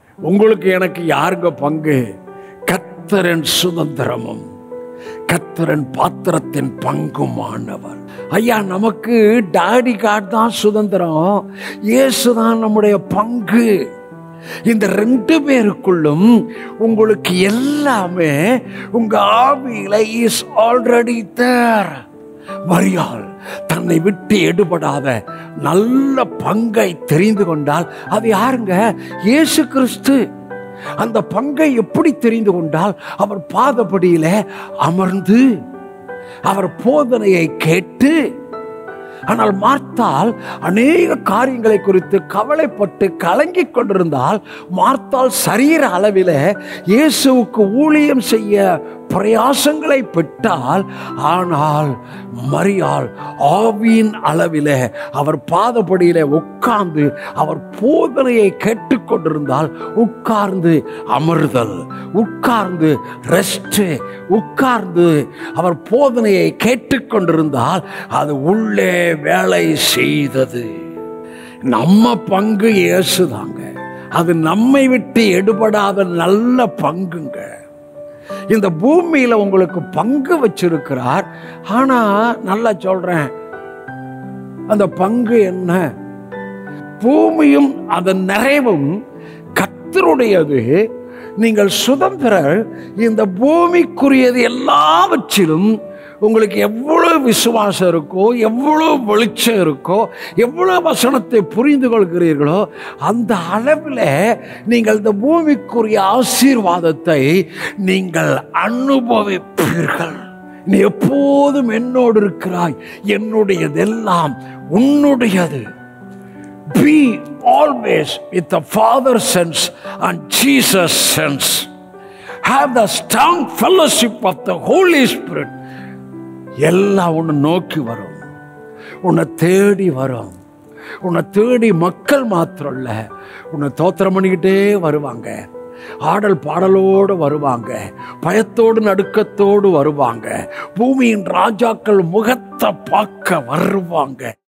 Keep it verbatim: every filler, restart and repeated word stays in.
உங்களுக்கு எனக்கு யாருங்க பங்கு? கர்த்தரின் சுதந்திரமும் கர்த்தரின் பாத்திரத்தின் பங்குமானவர். ஐயா, நமக்கு டாடி கார்டு தான் சுதந்திரம், இயேசுதான் நம்முடைய பங்கு. இந்த ரெண்டு பேருக்குள்ளும் உங்களுக்கு எல்லாமே உங்க ஆவியில இஸ் ஆல்ரெடி தேர். மரியாள் தன்னை விட்டு எடுபடாத நல்ல பங்கை தெரிந்து கொண்டால் அது யாருங்க? இயேசு கிறிஸ்து. அந்த பங்கை எப்படி தெரிந்து கொண்டால், அவர் பாதபடியில அமர்ந்து அவர் போதனையை கேட்டு. ஆனால் மார்த்தாள் அநேக காரியங்களை குறித்து கவலைப்பட்டு கலங்கிக் கொண்டிருந்தால், மார்த்தாள் சரீர அளவில் இயேசுவுக்கு ஊழியம் செய்ய பிரயாசங்களை பெற்றால், ஆனால் மரியாள் ஆவியின் அளவில் அவர் பாதபடியில உட்கார்ந்து அவர் போதனையை கேட்டுக்கொண்டிருந்தால், உட்கார்ந்து அமர்தல், உட்கார்ந்து ரெஸ்ட், உட்கார்ந்து அவர் போதனையை கேட்டுக்கொண்டிருந்தால் அது உள்ளே வேலை செய்தது. நம்ம பங்கு இயேசுதாங்க. அது நம்மை விட்டு எடுபடாத நல்ல பங்குங்க. இந்த பூமியில உங்களுக்கு பங்கு வச்சிருக்கிறார். ஆனா நல்லா சொல்றேன், அந்த பங்கு என்ன? பூமியும் அதன் நிறைவும் கர்த்தருடையது. நீங்கள் சுதந்திரர். இந்த பூமிக்குரியது எல்லாவற்றிலும் உங்களுக்கு எவ்வளவு விசுவாசம் இருக்கோ, எவ்வளவு வெளிச்சம் இருக்கோ, எவ்வளவு வசனத்தை புரிந்து கொள்கிறீர்களோ, அந்த அளவில் நீங்கள் இந்த பூமிக்குரிய ஆசீர்வாதத்தை நீங்கள் அனுபவிப்பீர்கள். நீ எப்போதும் என்னோடு இருக்கிறாய், என்னுடையதெல்லாம் உன்னுடையது. Be always with the Father's sense and Jesus' sense. Have the strong fellowship of the Holy Spirit. எல்லாம் உன்னை நோக்கி வரும், உன்னை தேடி வரும். உன்னை தேடி மக்கள் மாத்திரம் இல்ல, உன்னை தோத்திரம் பண்ணிக்கிட்டே வருவாங்க. ஆடல் பாடலோடு வருவாங்க, பயத்தோடு நடுக்கத்தோடு வருவாங்க. பூமியின் ராஜாக்கள் முகத்தை பார்க்க வருவாங்க.